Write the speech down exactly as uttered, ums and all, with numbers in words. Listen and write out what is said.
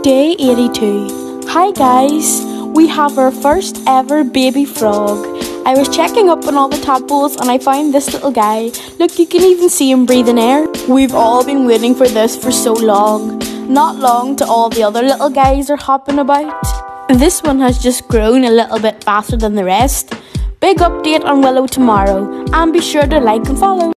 Day eighty-two. Hi guys, we have our first ever baby frog. I was checking up on all the tadpoles and I found this little guy. Look, you can even see him breathing air. We've all been waiting for this for so long. Not long till all the other little guys are hopping about. This one has just grown a little bit faster than the rest. Big update on Willow tomorrow, and be sure to like and follow.